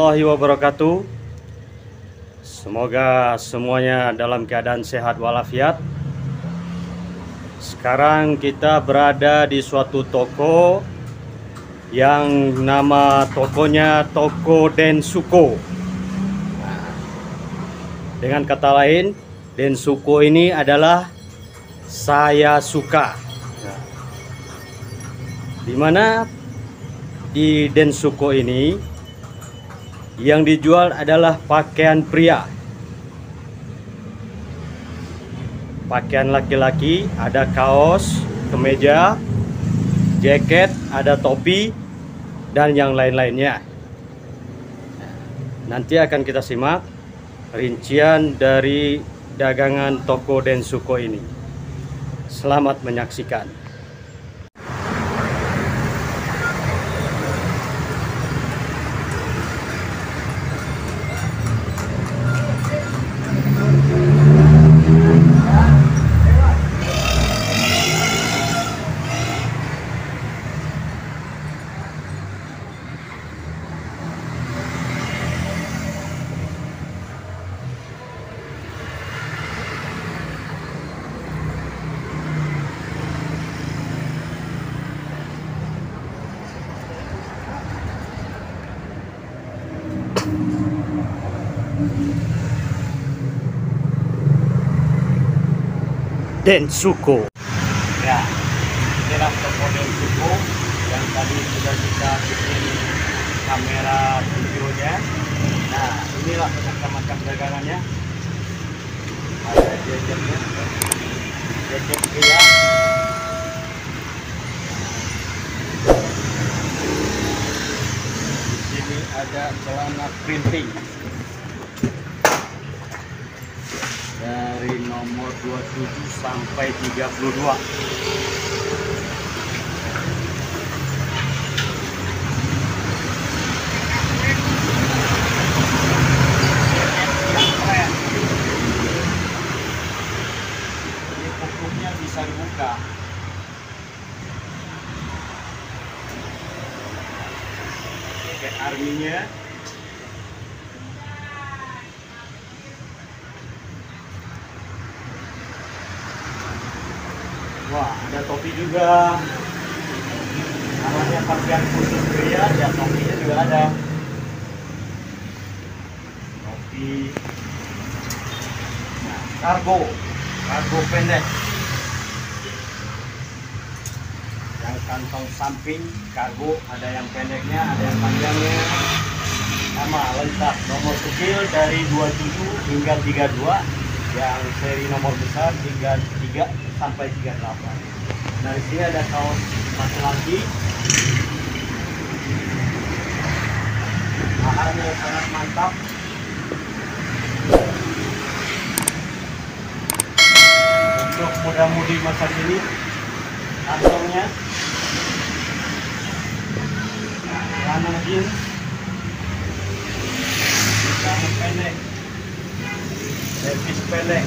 warahmatullahi wabarakatuh. Semoga semuanya dalam keadaan sehat walafiat. Sekarang kita berada di suatu toko yang nama tokonya Toko Densuko. Dengan kata lain, Densuko ini adalah saya suka. Dimana di Densuko ini yang dijual adalah pakaian pria, pakaian laki-laki, ada kaos, kemeja, jaket, ada topi, dan yang lain-lainnya. Nanti akan kita simak rincian dari dagangan Toko Densuko ini. Selamat menyaksikan. Densuko. Ya, inilah Toko Densuko yang tadi sudah kita bikin kamera videonya. Nah, inilah macam-macam dagangannya. Ada jajaknya, jaket pria. Di sini ada celana printing dari nomor 27 sampai 32. Ini pupuknya bisa dibuka. Jaket arminya. Wah, ada topi juga. Namanya pakaian khusus pria, ya topinya juga ada. Topi. Nah, kargo pendek. Yang kantong samping kargo, ada yang pendeknya, ada yang panjangnya. Sama lengkap, nomor kecil dari 27 hingga 32. Yang seri nomor besar 33 sampai 38. Nah, di sini ada kaos laki-laki. Bahannya sangat mantap. Untuk muda-mudi masa kini, kantongnya celana jeans, celana pendek, levis pendek.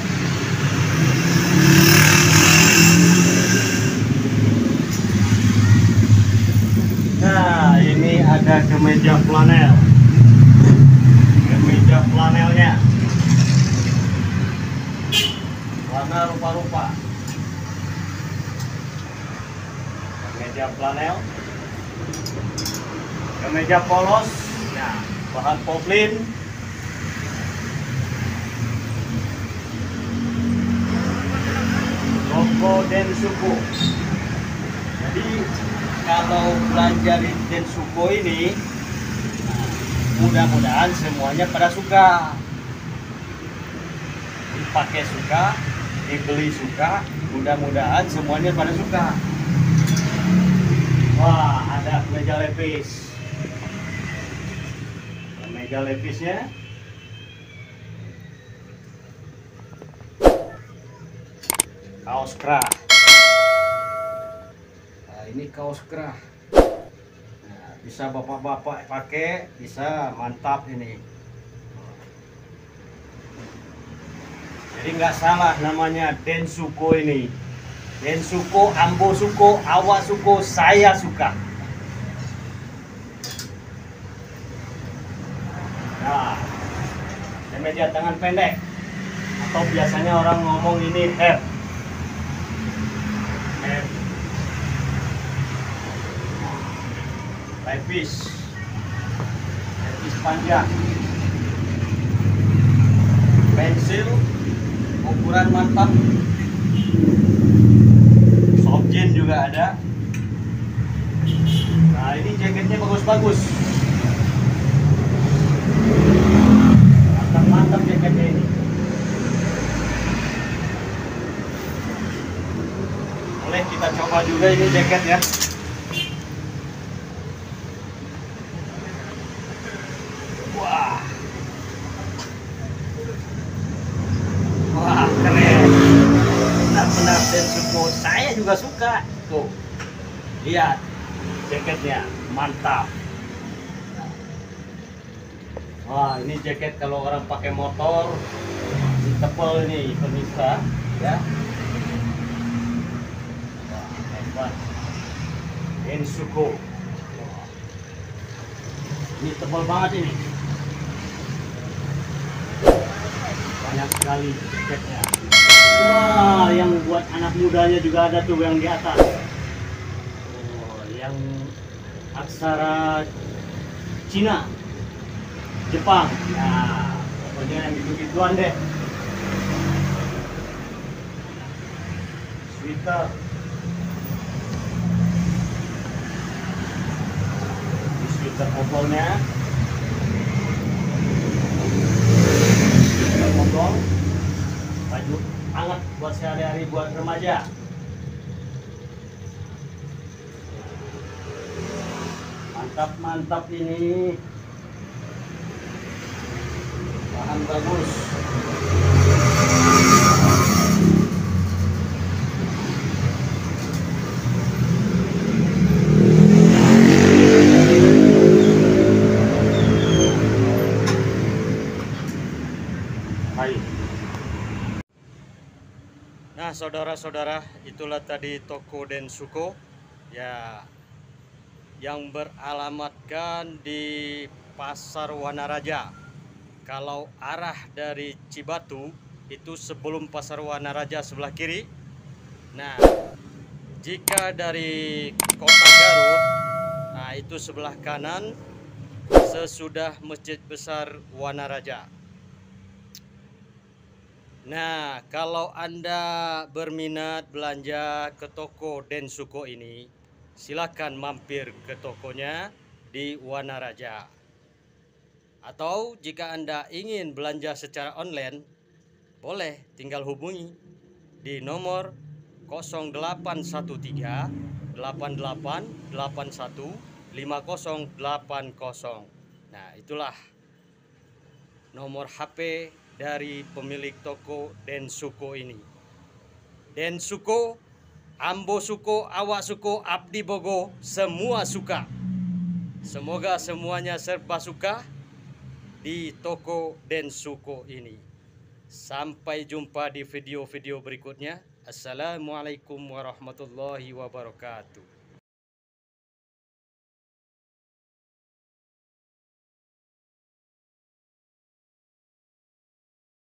Nah, ini ada kemeja flanel. Kemeja flanelnya warna rupa-rupa. Kemeja flanel, kemeja polos. Nah, bahan poplin. Toko Densuko. Jadi kalau belanja di Densuko ini, mudah-mudahan semuanya pada suka. Dipakai suka, dibeli suka, mudah-mudahan semuanya pada suka. Wah, ada kemeja levis. Kemeja levisnya. Kaos kerah. Nah, ini kaos kerah. Nah, bisa bapak-bapak pakai, bisa mantap ini. Jadi nggak salah namanya Densuko ini. Densuko, Ambo suko, awak suko, saya suka. kemeja tangan pendek, atau biasanya orang ngomong ini hair. Levis panjang, pensil ukuran mantap, soft jean juga ada. Nah, ini jaketnya bagus-bagus, mantap jaketnya ini. Boleh kita coba juga ini jaketnya. Wah, keren. Benar-benar Densuko. Saya juga suka. Tuh, lihat jaketnya, mantap. Wah, ini jaket kalau orang pakai motor, tebal ini pemirsa, ya. Wah, hebat. Densuko. Ini tebal banget ini. Banyak sekali jaketnya. Wah, yang buat anak mudanya juga ada tuh yang di atas. Oh, yang aksara Cina, Jepang. Nah, pokoknya yang gitu-gituan deh. Sweater. Ini sweater kobolnya. Baju hangat buat sehari-hari, buat remaja. Mantap ini, bahan bagus. Baik. Nah, saudara-saudara, itulah tadi toko Densuko ya, yang beralamatkan di Pasar Wanaraja. Kalau arah dari Cibatu itu sebelum Pasar Wanaraja sebelah kiri. Nah, jika dari Kota Garut, nah itu sebelah kanan sesudah Masjid Besar Wanaraja. Nah, kalau Anda berminat belanja ke toko Densuko ini, silakan mampir ke tokonya di Wanaraja. Atau jika Anda ingin belanja secara online, boleh tinggal hubungi di nomor 0813 8881 5080. Nah, itulah nomor HP dari pemilik toko Densuko ini. Densuko, Ambo suko, awak suko, abdi bogo, semua suka. Semoga semuanya serba suka di toko Densuko ini. Sampai jumpa di video-video berikutnya. Assalamualaikum warahmatullahi wabarakatuh.